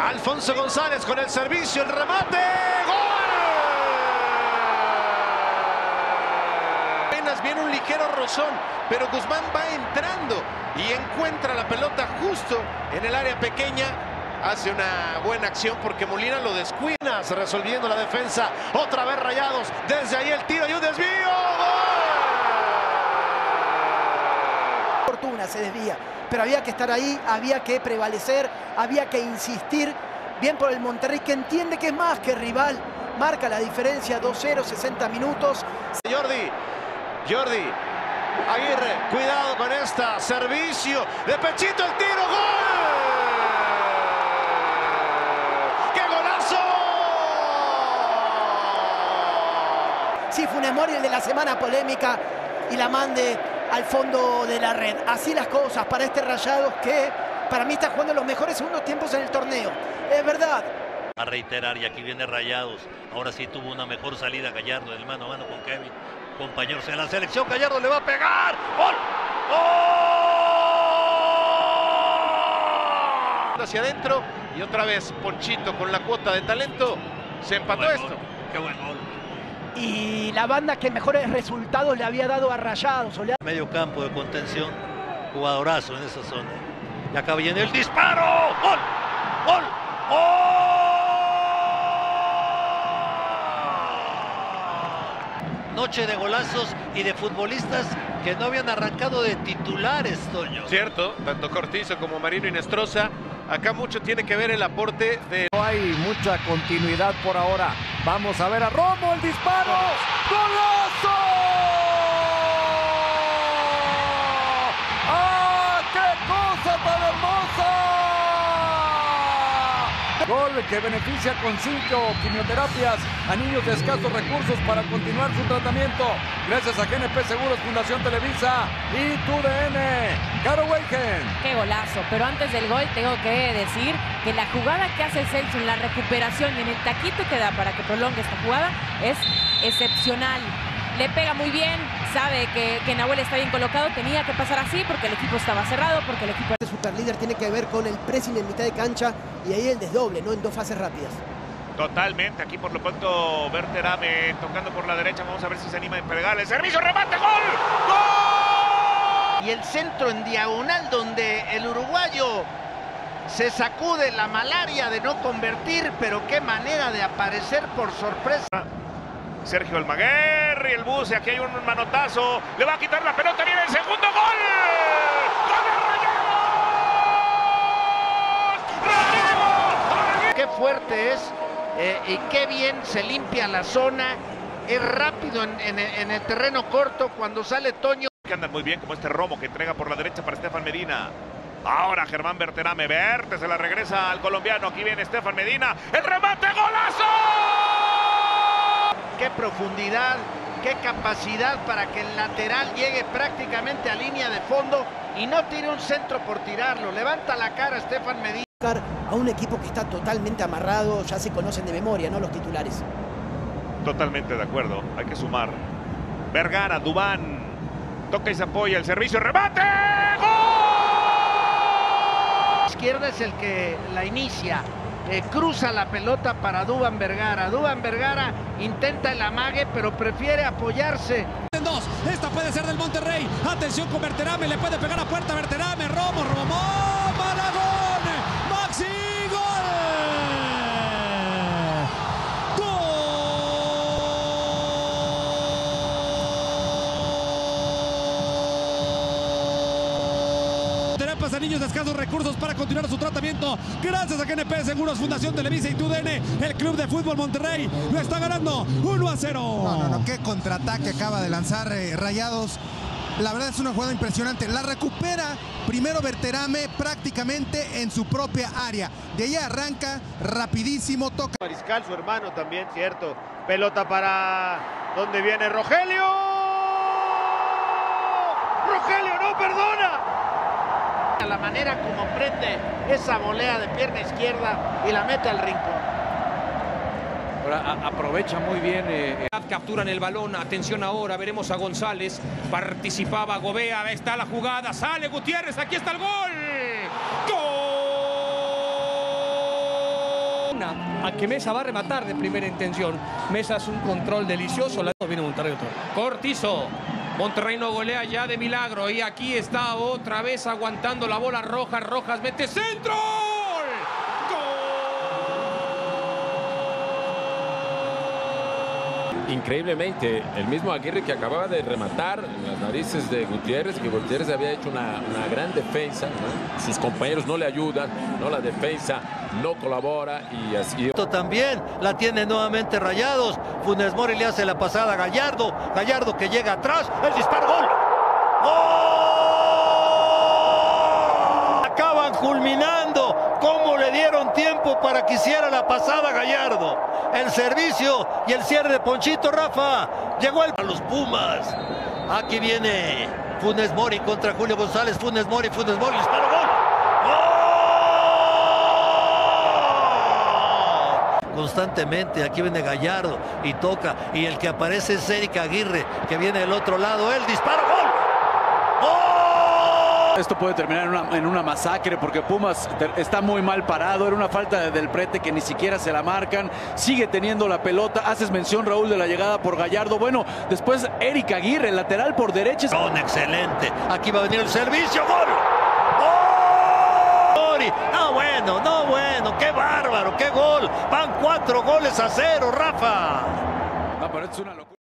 Alfonso González con el servicio, el remate. ¡Gol! Apenas viene un ligero rozón, pero Guzmán va entrando y encuentra la pelota justo en el área pequeña. Hace una buena acción porque Molina lo descuida. Resolviendo la defensa. Otra vez Rayados. Desde ahí el tiro y un desvío. ¡Gol! Fortuna se desvía. Pero había que estar ahí, había que prevalecer, había que insistir. Bien por el Monterrey, que entiende que es más que rival. Marca la diferencia, 2-0, 60 minutos. Jordi Aguirre, cuidado con esta. Servicio de pechito, el tiro. ¡Gol! Sí, Funes Mori, el de la semana polémica, y la mande al fondo de la red. Así las cosas para este Rayados, que para mí está jugando los mejores segundos tiempos en el torneo. Es verdad. A reiterar, y aquí viene Rayados. Ahora sí tuvo una mejor salida Gallardo del mano a mano con Kevin. Compañeros en la selección, Gallardo le va a pegar. ¡Gol! ¡Gol! Hacia adentro y otra vez Ponchito con la cuota de talento. Se empató esto. ¡Qué buen gol! Y la banda que mejores resultados le había dado a Rayados. Medio campo de contención, jugadorazo en esa zona. Y acá viene el disparo. ¡Gol! ¡Gol! ¡Oh! Noche de golazos y de futbolistas que no habían arrancado de titulares, Toño. Cierto, tanto Cortizo como Marino Inestrosa. Acá mucho tiene que ver el aporte de... No hay mucha continuidad por ahora. Vamos a ver a Romo, el disparo. ¡Golazo! ¡Ah, qué cosa tan hermosa! Gol que beneficia con 5 quimioterapias a niños de escasos recursos para continuar su tratamiento. Gracias a GNP Seguros, Fundación Televisa y TUDN. Caro Weigen. Qué golazo, pero antes del gol tengo que decir que la jugada que hace Celso en la recuperación y en el taquito que da para que prolongue esta jugada es excepcional. Le pega muy bien, sabe que Nahuel está bien colocado, tenía que pasar así porque el equipo estaba cerrado, porque el equipo... El superlíder tiene que ver con el pressing en mitad de cancha y ahí el desdoble, ¿no? En 2 fases rápidas. Totalmente, aquí por lo pronto Berterame tocando por la derecha, vamos a ver si se anima a pegar el servicio, remate, gol, gol. Y el centro en diagonal donde el uruguayo se sacude la malaria de no convertir, pero qué manera de aparecer por sorpresa. Sergio Almaguer y el buce, aquí hay un manotazo, le va a quitar la pelota, viene el segundo gol. ¡Gol de Rayados! Qué fuerte es y qué bien se limpia la zona, es rápido en el terreno corto cuando sale Toño. Que andan muy bien como este Romo que entrega por la derecha para Estefan Medina. Ahora Germán Berterame, Verte se la regresa al colombiano, aquí viene Estefan Medina, el remate, golazo. Qué profundidad, qué capacidad para que el lateral llegue prácticamente a línea de fondo y no tire un centro por tirarlo. Levanta la cara Estefan Medina. A un equipo que está totalmente amarrado, ya se conocen de memoria, ¿no? Los titulares. Totalmente de acuerdo, hay que sumar. Vergara, Dubán, toca y se apoya, el servicio, remate, ¡gol! Izquierda es el que la inicia. Cruza la pelota para Dubán Vergara. Dubán Vergara intenta el amague, pero prefiere apoyarse. Esta puede ser del Monterrey. Atención con Berterame, le puede pegar a puerta Berterame. Romo, Malagón, Maxi, gol. A niños de escasos recursos para continuar su tratamiento. Gracias a GNP Seguros, Fundación Televisa y TUDN, el Club de Fútbol Monterrey lo está ganando 1-0. No, qué contraataque acaba de lanzar Rayados. La verdad es una jugada impresionante. La recupera primero Berterame prácticamente en su propia área. De ahí arranca rapidísimo, toca. Mariscal, su hermano también, cierto. Pelota para donde viene Rogelio. Rogelio no perdona. La manera como prende esa volea de pierna izquierda y la mete al rincón. Ahora aprovecha muy bien. Capturan el balón, atención ahora, veremos a González, participaba Gobea, está la jugada, sale Gutiérrez, aquí está el gol. ¡Gol! A que Mesa va a rematar de primera intención. Mesa es un control delicioso. Viene Monterrey otro. Cortizo. Monterrey no golea ya de milagro. Y aquí está otra vez aguantando la bola Rojas. Rojas mete centro. Increíblemente, el mismo Aguirre que acababa de rematar en las narices de Gutiérrez, que Gutiérrez había hecho una gran defensa, ¿no? Sus compañeros no le ayudan, ¿no? La defensa no colabora y así. También la tiene nuevamente Rayados. Funes Mori le hace la pasada a Gallardo. Gallardo que llega atrás, el disparo, gol. ¡Gol! Acaban culminando. ¿Cómo le dieron tiempo para que hiciera la pasada Gallardo? El servicio y el cierre de Ponchito, Rafa. Llegó a los Pumas. Aquí viene Funes Mori contra Julio González. Funes Mori, disparo, gol. ¡Gol! Constantemente, aquí viene Gallardo y toca. Y el que aparece es Eric Aguirre, que viene del otro lado. El disparo, gol. ¡Gol! Esto puede terminar en una masacre porque Pumas está muy mal parado. Era una falta de Del Prete que ni siquiera se la marcan. Sigue teniendo la pelota. Haces mención, Raúl, de la llegada por Gallardo. Bueno, después Eric Aguirre, lateral por derecha. Excelente. Aquí va a venir el servicio. ¡Gol! ¡Gol! No bueno. ¡Qué bárbaro! ¡Qué gol! Van 4-0, Rafa. No, pero es una locura.